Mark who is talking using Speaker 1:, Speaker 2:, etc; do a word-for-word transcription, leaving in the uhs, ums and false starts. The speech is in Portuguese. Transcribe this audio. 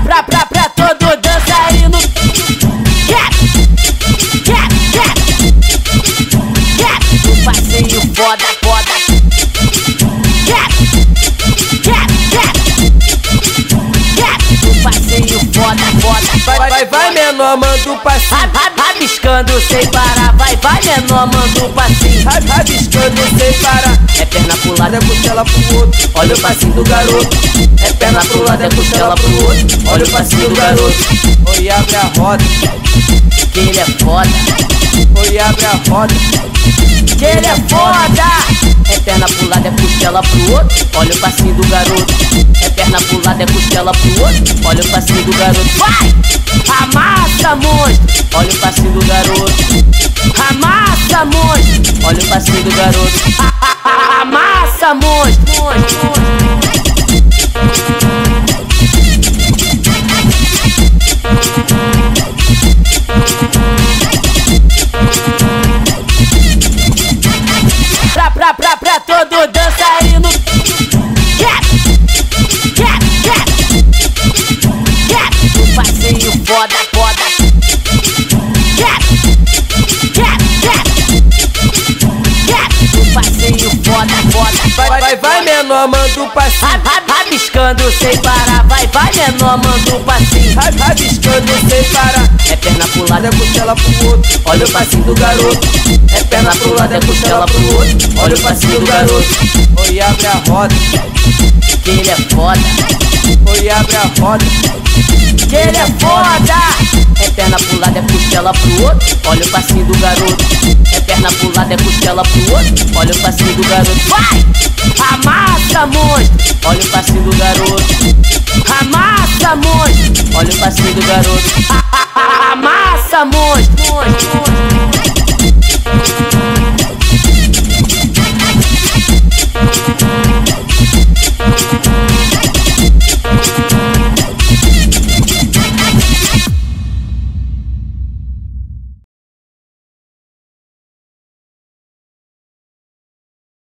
Speaker 1: pra, pra, pra todo dançarino. Um passinho foda, foda. Um passinho foda, foda.
Speaker 2: Vai, vai, vai, menor, manda o passinho.
Speaker 1: Rabiscando sem parar. Vai, vai, menor, manda o passinho.
Speaker 2: Rabiscando sem parar.
Speaker 1: É perna pro lado,
Speaker 2: É costela pro outro.
Speaker 1: olha o passinho do garoto. É perna pro lado, é costela pro outro. Olha o passinho do garoto.
Speaker 2: Oi, abre a roda.
Speaker 1: Que ele é foda.
Speaker 2: Oi, abre a roda.
Speaker 1: Que ele é foda. É perna pro lado, é costela pro outro. Olha o passinho do garoto. É perna pro lado, é costela pro outro. Olha o passinho do garoto. Vai! Amassa, monstro. Olha o passinho do garoto. Amassa, monstro. Olha o passinho do garoto. Amassa, monstro. Monstro. Pra, pra, pra, pra todo dançarino. Um passinho foda, foda. Um passinho foda, foda.
Speaker 2: Vai, vai, vai, menor, manda o passinho.
Speaker 1: Rabiscando sem parar. Vai, vai, menor, manda o passinho.
Speaker 2: Rabiscando sem parar.
Speaker 1: É perna pro lado,
Speaker 2: É costela pro outro.
Speaker 1: olha o passinho do garoto. É perna pro lado, é costela pro outro. Olha o passinho do garoto.
Speaker 2: Oi, abre a roda.
Speaker 1: Que ele é foda.
Speaker 2: Oi, abre a roda.
Speaker 1: Que ele é foda. É perna pro lado, é costela pro outro. Olha o passinho do garoto. É perna pro lado, é costela pro outro. Olha o passinho do garoto. Vai! Amassa, monstro. Olha o passinho do garoto. Amassa, monstro. Olha o passinho do garoto. Amassa, monstro.